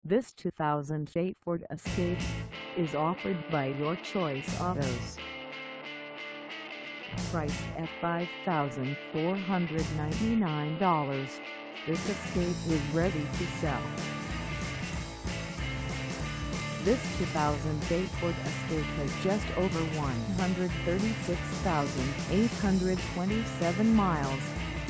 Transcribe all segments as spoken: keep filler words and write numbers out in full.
This two thousand eight Ford Escape is offered by Your Choice Autos. Priced at five thousand four hundred ninety-nine dollars, this Escape is ready to sell. This two thousand eight Ford Escape has just over one hundred thirty-six thousand eight hundred twenty-seven miles.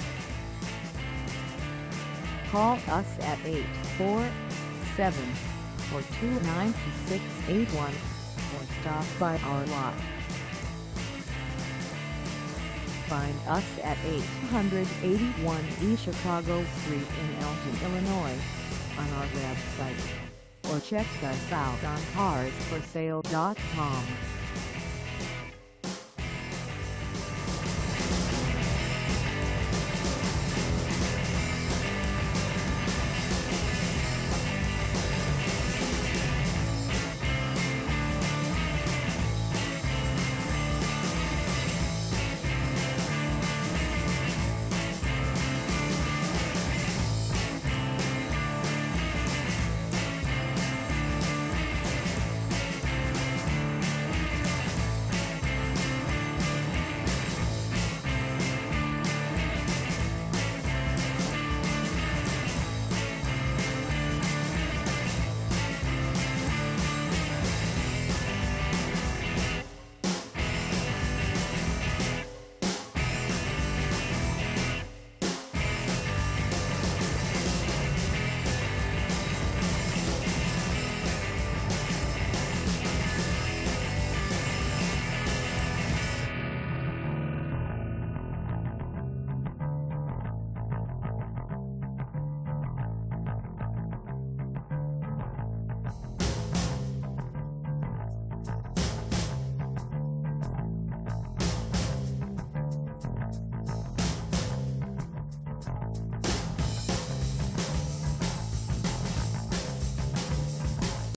Call us at eight four seven, four two nine, two six eight one or stop by our lot. Find us at eight eighty-one East Chicago Street in Elgin, Illinois, on our website, or check us out on cars for sale dot com.